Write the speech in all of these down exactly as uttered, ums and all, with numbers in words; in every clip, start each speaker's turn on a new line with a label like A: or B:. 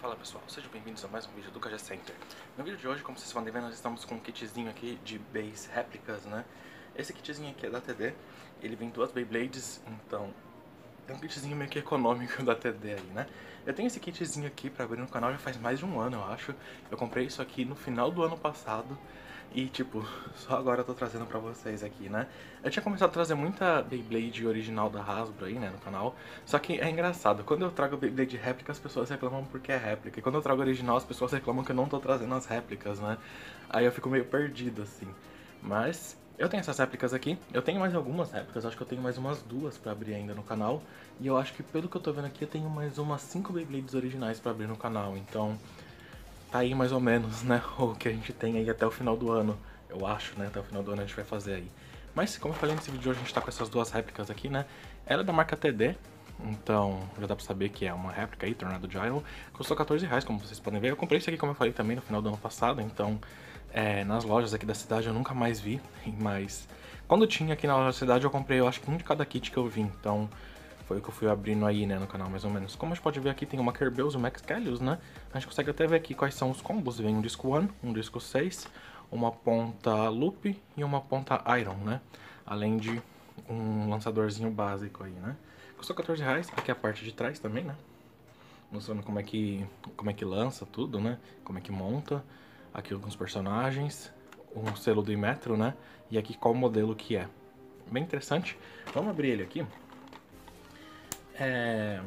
A: Fala pessoal, sejam bem-vindos a mais um vídeo do K G Center. No vídeo de hoje, como vocês podem ver, nós estamos com um kitzinho aqui de base réplicas, né? Esse kitzinho aqui é da T D, ele vem duas Beyblades, então é um kitzinho meio que econômico da T D aí, né? Eu tenho esse kitzinho aqui pra abrir no canal já faz mais de um ano, eu acho. Eu comprei isso aqui no final do ano passado e, tipo, só agora eu tô trazendo pra vocês aqui, né? Eu tinha começado a trazer muita Beyblade original da Hasbro aí, né, no canal. Só que é engraçado, quando eu trago Beyblade réplica, as pessoas reclamam porque é réplica. E quando eu trago original, as pessoas reclamam que eu não tô trazendo as réplicas, né? Aí eu fico meio perdido, assim. Mas eu tenho essas réplicas aqui, eu tenho mais algumas réplicas, acho que eu tenho mais umas duas pra abrir ainda no canal. E eu acho que, pelo que eu tô vendo aqui, eu tenho mais umas cinco Beyblades originais pra abrir no canal, então tá aí mais ou menos, né, o que a gente tem aí até o final do ano, eu acho, né, até o final do ano a gente vai fazer aí. Mas, como eu falei nesse vídeo de hoje, a gente tá com essas duas réplicas aqui, né, ela é da marca T D, então já dá pra saber que é uma réplica aí, Tornado Gyro, custou quatorze reais, como vocês podem ver. Eu comprei isso aqui, como eu falei também, no final do ano passado, então é, nas lojas aqui da cidade eu nunca mais vi, mas quando tinha aqui na loja da cidade eu comprei, eu acho que um de cada kit que eu vi, então foi o que eu fui abrindo aí, né, no canal, mais ou menos. Como a gente pode ver aqui, tem uma Kerbeus e uma Excalius, né? A gente consegue até ver aqui quais são os combos. Vem um disco um, um disco seis, uma ponta loop e uma ponta iron, né? Além de um lançadorzinho básico aí, né? Custou quatorze reais. Aqui é a parte de trás também, né? Mostrando como é que, como é que lança tudo, né? Como é que monta. Aqui alguns personagens. Um selo do Imetro, né? E aqui qual modelo que é. Bem interessante. Vamos abrir ele aqui. É...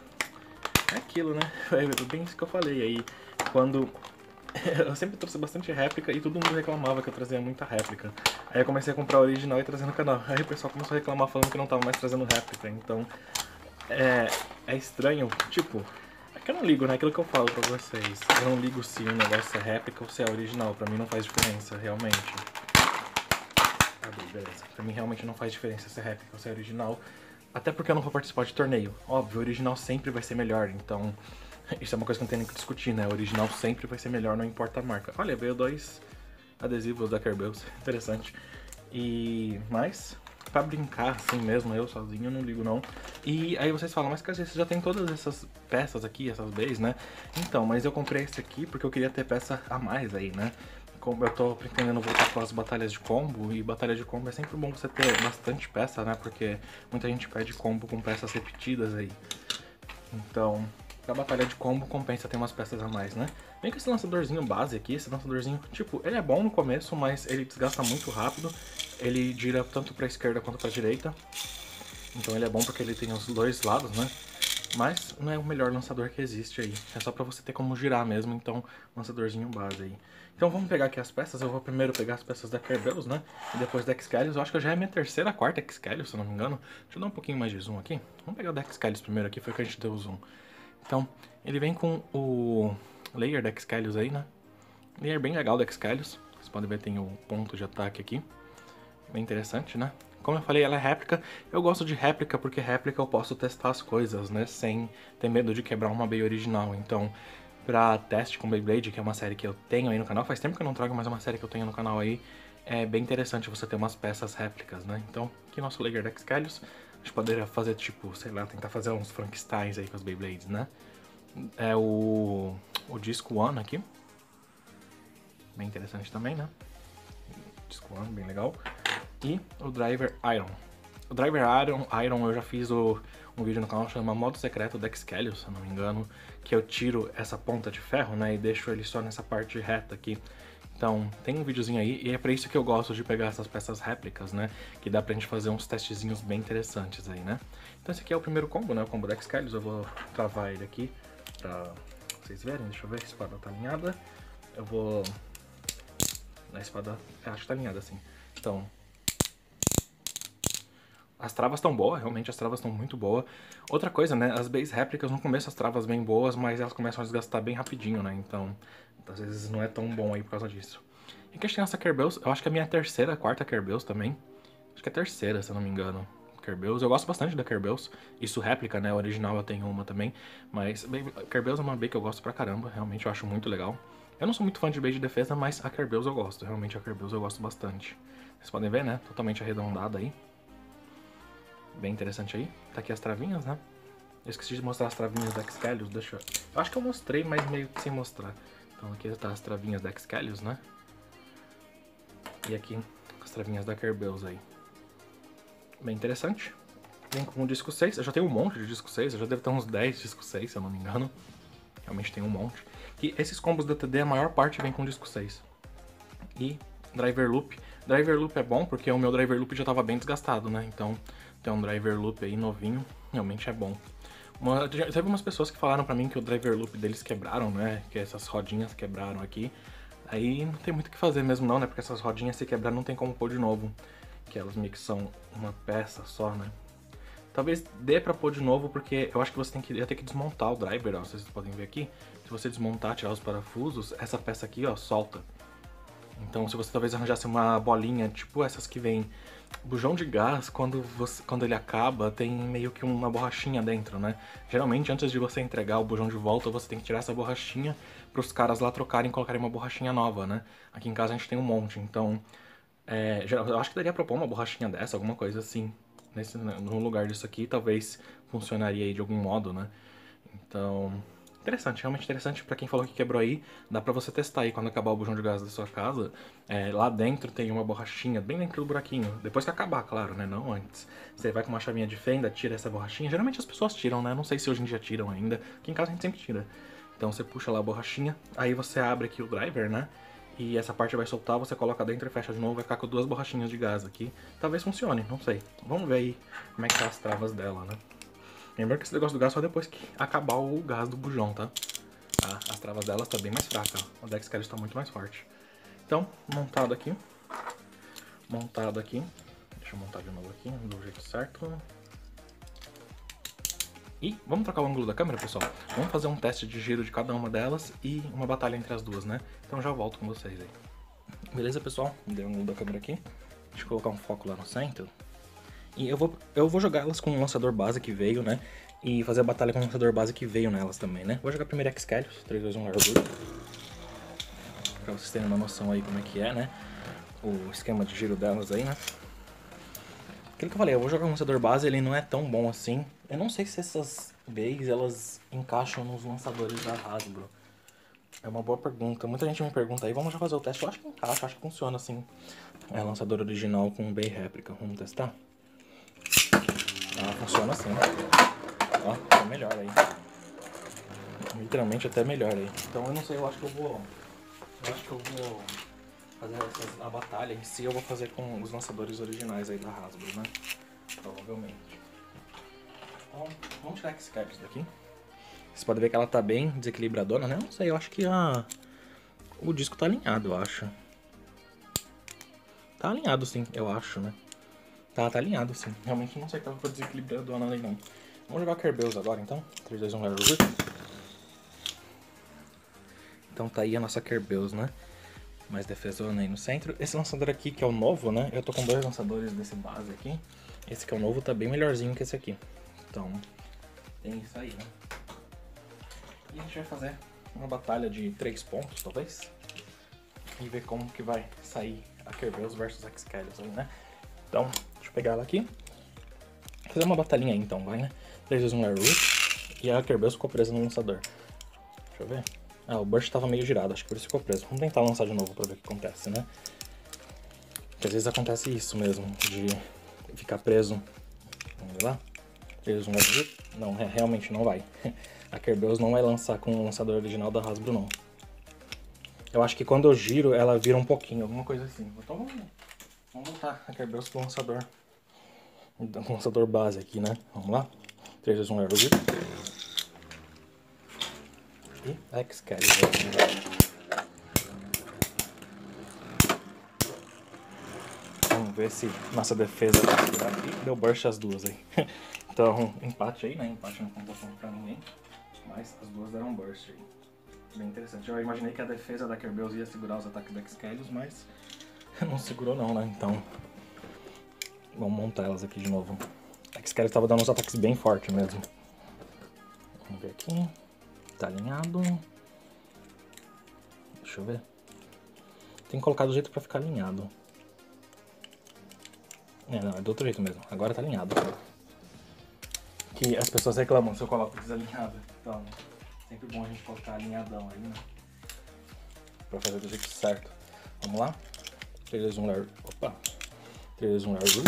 A: é aquilo, né? É bem isso que eu falei aí. Quando... eu sempre trouxe bastante réplica e todo mundo reclamava que eu trazia muita réplica. Aí eu comecei a comprar a original e trazer no canal. Aí o pessoal começou a reclamar falando que eu não tava mais trazendo réplica. Então, é, é estranho. Tipo, é que eu não ligo, né? Aquilo que eu falo pra vocês. Eu não ligo se um negócio é réplica ou se é original. Pra mim não faz diferença, realmente. Abri, beleza. Pra mim realmente não faz diferença se é réplica ou se é original. Até porque eu não vou participar de torneio. Óbvio, o original sempre vai ser melhor, então isso é uma coisa que não tem nem que discutir, né? O original sempre vai ser melhor, não importa a marca. Olha, veio dois adesivos da Kerbeus, interessante. E... mas, pra brincar assim mesmo, eu sozinho, eu não ligo não. E aí vocês falam, mas K G, você já tem todas essas peças aqui, essas bays, né? Então, mas eu comprei esse aqui porque eu queria ter peça a mais aí, né? Como eu tô pretendendo voltar com as batalhas de combo, e batalha de combo é sempre bom você ter bastante peça, né? Porque muita gente pede combo com peças repetidas aí. Então, pra batalha de combo compensa ter umas peças a mais, né? Vem com esse lançadorzinho base aqui, esse lançadorzinho, tipo, ele é bom no começo, mas ele desgasta muito rápido. Ele gira tanto pra esquerda quanto pra direita. Então ele é bom porque ele tem os dois lados, né? Mas não é o melhor lançador que existe aí. É só pra você ter como girar mesmo, então lançadorzinho base aí. Então vamos pegar aqui as peças. Eu vou primeiro pegar as peças da Kerbeus, né? E depois da Excalius. Eu acho que já é minha terceira, quarta Excalius, se eu não me engano. Deixa eu dar um pouquinho mais de zoom aqui. Vamos pegar o da Excalius primeiro aqui, foi que a gente deu o zoom. Então, ele vem com o layer da Excalius aí, né? Layer bem legal da Excalius. Vocês podem ver, tem o ponto de ataque aqui. Bem interessante, né? Como eu falei, ela é réplica. Eu gosto de réplica porque réplica eu posso testar as coisas, né? Sem ter medo de quebrar uma Bey original. Então, pra teste com Beyblade, que é uma série que eu tenho aí no canal, faz tempo que eu não trago mais uma série que eu tenho no canal aí, é bem interessante você ter umas peças réplicas, né? Então, aqui nosso layer da Excalius. A gente poderia fazer, tipo, sei lá, tentar fazer uns Frankensteins aí com as Beyblades, né? É o, o disco One aqui. Bem interessante também, né? Disco One, bem legal. E o Driver Iron. O Driver Iron, Iron eu já fiz o, um vídeo no canal que chama Modo Secreto da Excalius, se eu não me engano, que eu tiro essa ponta de ferro, né, e deixo ele só nessa parte reta aqui. Então, tem um videozinho aí, e é pra isso que eu gosto de pegar essas peças réplicas, né, que dá pra gente fazer uns testezinhos bem interessantes aí, né. Então esse aqui é o primeiro combo, né, o combo da Excalius. Eu vou travar ele aqui pra vocês verem. Deixa eu ver se a espada tá alinhada. Eu vou... a espada, é, acho que tá alinhada assim. Então... as travas estão boas, realmente as travas estão muito boas. Outra coisa, né, as bays réplicas, no começo as travas bem boas, mas elas começam a desgastar bem rapidinho, né, então às vezes não é tão bom aí por causa disso. E que a gente tem essa Kerbeus, eu acho que é a minha terceira, quarta Kerbeus também. Acho que é a terceira, se eu não me engano, Kerbeus. Eu gosto bastante da Kerbeus, isso réplica, né, original eu tenho uma também, mas Kerbeus é uma bay que eu gosto pra caramba, realmente eu acho muito legal. Eu não sou muito fã de bay de defesa, mas a Kerbeus eu gosto, realmente a Kerbeus eu gosto bastante. Vocês podem ver, né, totalmente arredondada aí. Bem interessante aí. Tá aqui as travinhas, né? Eu esqueci de mostrar as travinhas da Excalius, deixa eu... Eu acho que eu mostrei, mas meio que sem mostrar. Então aqui tá as travinhas da Excalius, né? E aqui as travinhas da Kerbeus aí. Bem interessante. Vem com o disco seis, eu já tenho um monte de disco seis, eu já devo ter uns dez disco seis, se eu não me engano. Realmente tem um monte. E esses combos da T D, a maior parte vem com disco seis. E driver loop. Driver loop é bom porque o meu driver loop já estava bem desgastado, né? Então ter um driver loop aí novinho realmente é bom. Uma, teve umas pessoas que falaram pra mim que o driver loop deles quebraram, né? Que essas rodinhas quebraram aqui. Aí não tem muito o que fazer mesmo não, né? Porque essas rodinhas se quebrar não tem como pôr de novo. Que elas meio que são uma peça só, né? Talvez dê pra pôr de novo, porque eu acho que você tem que, ia ter que desmontar o driver, ó. Vocês podem ver aqui. Se você desmontar, tirar os parafusos, essa peça aqui, ó, solta. Então se você talvez arranjasse uma bolinha, tipo essas que vem bujão de gás, quando, você, quando ele acaba, tem meio que uma borrachinha dentro, né? Geralmente, antes de você entregar o bujão de volta, você tem que tirar essa borrachinha pros caras lá trocarem e colocarem uma borrachinha nova, né? Aqui em casa a gente tem um monte, então... É, eu acho que daria pra pôr uma borrachinha dessa, alguma coisa assim. Nesse, no lugar disso aqui, talvez funcionaria aí de algum modo, né? Então, interessante, realmente interessante pra quem falou que quebrou aí. Dá pra você testar aí quando acabar o bujão de gás da sua casa. É, lá dentro tem uma borrachinha, bem dentro do buraquinho. Depois que acabar, claro, né? Não antes. Você vai com uma chavinha de fenda, tira essa borrachinha. Geralmente as pessoas tiram, né? Não sei se hoje em dia tiram ainda. Aqui em casa a gente sempre tira. Então você puxa lá a borrachinha, aí você abre aqui o driver, né? E essa parte vai soltar, você coloca dentro e fecha de novo, vai ficar com duas borrachinhas de gás aqui. Talvez funcione, não sei. Vamos ver aí como é que tá as travas dela, né? Lembra que esse negócio do gás só depois que acabar o gás do bujão, tá? Ah, as travas delas tá bem mais fraca, ó. O da Excalius tá muito mais forte. Então, montado aqui. Montado aqui. Deixa eu montar de novo aqui, do jeito certo. E vamos trocar o ângulo da câmera, pessoal? Vamos fazer um teste de giro de cada uma delas e uma batalha entre as duas, né? Então já volto com vocês aí. Beleza, pessoal? Dei o ângulo da câmera aqui. Deixa eu colocar um foco lá no centro. E eu vou, eu vou jogar elas com o lançador base que veio, né? E fazer a batalha com o lançador base que veio nelas também, né? Vou jogar primeiro Excalius, três, dois, um, largura. Pra vocês terem uma noção aí como é que é, né? O esquema de giro delas aí, né? Aquilo que eu falei, eu vou jogar o lançador base, ele não é tão bom assim. Eu não sei se essas bays, elas encaixam nos lançadores da Hasbro. É uma boa pergunta. Muita gente me pergunta aí, vamos já fazer o teste. Eu acho que encaixa, acho que funciona assim. É lançador original com bay réplica. Vamos testar? Ah, funciona assim. Ó, tá melhor aí. Literalmente até melhor aí. Então eu não sei, eu acho que eu vou... Eu acho que eu vou... fazer essas, a batalha em si eu vou fazer com os lançadores originais aí da Hasbro, né? Provavelmente. Então, vamos tirar esse Excalius daqui. Vocês podem ver que ela tá bem desequilibradona, né? Não sei, eu acho que a... o disco tá alinhado, eu acho. Tá alinhado sim, eu acho, né? Tá, tá alinhado sim. Realmente não sei que ela foi desequilibradona ali não. Vamos jogar Kerbeus agora então. três, dois, um, largura. Então tá aí a nossa Kerbeus, né? Mais defesona aí no centro. Esse lançador aqui, que é o novo, né? Eu tô com dois lançadores desse base aqui. Esse que é o novo tá bem melhorzinho que esse aqui. Então, tem isso aí, né? E a gente vai fazer uma batalha de três pontos, talvez. E ver como que vai sair a Kerbeus versus Excalius aí, né? Então, deixa eu pegar ela aqui. Vou fazer uma batalhinha aí então, vai, né? três, dois, um, largura. E a Kerbeus ficou presa no lançador. Deixa eu ver. Ah, o burst tava meio girado, acho que por isso ficou preso. Vamos tentar lançar de novo pra ver o que acontece, né? Porque às vezes acontece isso mesmo, de ficar preso. Vamos ver lá? três, dois, um, largura. Não, é, realmente não vai. A Kerbeus não vai lançar com o lançador original da Hasbro, não. Eu acho que quando eu giro, ela vira um pouquinho, alguma coisa assim. Então vamos, vamos botar a Kerbeus com o lançador, com o lançador base aqui, né? Vamos lá? três, dois, um, largura. E Excalius aqui. Vamos ver se nossa defesa vai virar aqui. Deu burst as duas aí. Então, empate aí, né? Empate não conta ponto pra ninguém. Mas as duas deram burst aí. Bem interessante. Eu imaginei que a defesa da Kerbeus ia segurar os ataques da Excalius, mas não segurou não, né? Então, vamos montar elas aqui de novo. A Excalius estava dando uns ataques bem fortes mesmo. Vamos ver aqui. Tá alinhado. Deixa eu ver. Tem que colocar do jeito pra ficar alinhado. É, não, é do outro jeito mesmo. Agora tá alinhado. que as pessoas reclamam se eu coloco desalinhado. Então, sempre bom a gente colocar alinhadão aí, né? Pra fazer do jeito certo. Vamos lá? três, dois, um, lar... Opa! três, dois, um, largura.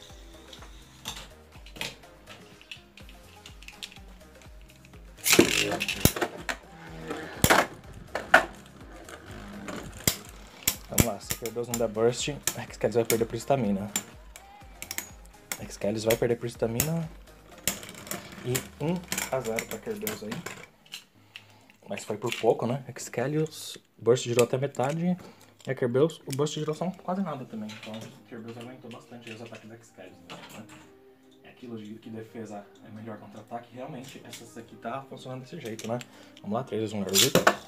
A: Vamos lá, se a Kerberos não der burst, a X-Kellis vai perder por estamina. A X-Kellis vai perder por estamina. E um a zero pra Kerberos aí. Mas foi por pouco, né? X-Kellis, o burst girou até metade. E a Kerberos, o burst girou só quase nada também. Então a Kerberos aguentou bastante os ataques da X-Kellis, né? É aquilo de que defesa é melhor contra-ataque. Realmente, essa aqui tá funcionando desse jeito, né? Vamos lá, três, dois, um, largura.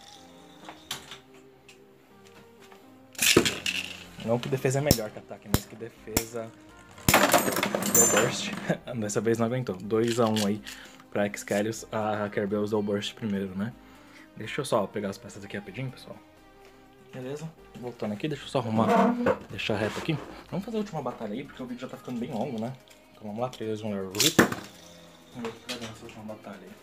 A: Não que defesa é melhor que ataque, mas que defesa deu burst. Dessa vez não aguentou. dois a um aí pra X-Kellis. A Kerberos deu burst primeiro, né? Deixa eu só pegar as peças aqui rapidinho, pessoal. Beleza? Voltando aqui, deixa eu só arrumar, deixar reto aqui. Vamos fazer a última batalha aí, porque o vídeo já tá ficando bem longo, né? Então vamos lá, três, dois, um, largura. Vamos ver o que vai dar nessa última batalha aí.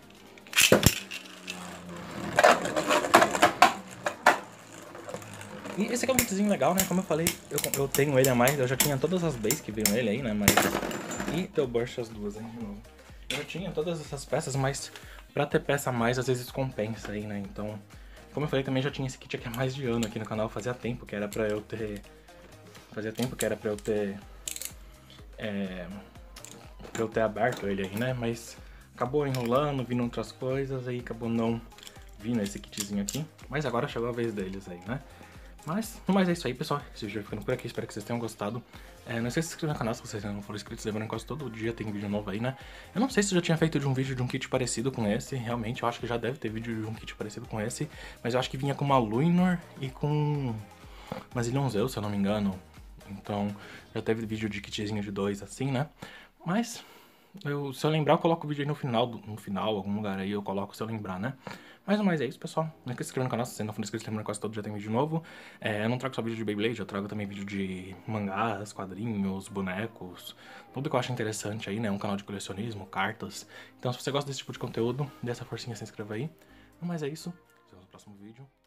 A: E esse aqui é um kitzinho legal, né? Como eu falei, eu, eu tenho ele a mais, eu já tinha todas as bases que veio nele aí, né? Mas... E deu burst as duas aí de novo. Eu já tinha todas essas peças, mas pra ter peça a mais, às vezes compensa aí, né? Então, como eu falei, também já tinha esse kit aqui há mais de ano aqui no canal. Fazia tempo que era pra eu ter... Fazia tempo que era pra eu ter... É... Pra eu ter aberto ele aí, né? Mas acabou enrolando, vindo outras coisas, aí acabou não vindo esse kitzinho aqui. Mas agora chegou a vez deles aí, né? Mas, mas é isso aí, pessoal. Esse vídeo vai ficando por aqui, espero que vocês tenham gostado. É, não esqueça de se inscrever no canal se vocês ainda não forem inscritos, lembrando que quase todo dia tem vídeo novo aí, né? Eu não sei se eu já tinha feito de um vídeo de um kit parecido com esse, realmente, eu acho que já deve ter vídeo de um kit parecido com esse, mas eu acho que vinha com uma Luinor e com uma Zillion Zeus, se eu não me engano. Então, já teve vídeo de kitzinho de dois assim, né? Mas, eu, se eu lembrar, eu coloco o vídeo aí no final, no final, algum lugar aí eu coloco se eu lembrar, né? Mas no mais é isso, pessoal. Não esqueça de se inscrever no canal se você não for inscrito, lembrando que quase todo dia tem vídeo novo. É, eu não trago só vídeo de Beyblade, eu trago também vídeo de mangás, quadrinhos, bonecos, tudo que eu acho interessante aí, né? Um canal de colecionismo, cartas. Então se você gosta desse tipo de conteúdo, dê essa forcinha, se inscreva aí. Mas é isso, nos vemos no próximo vídeo.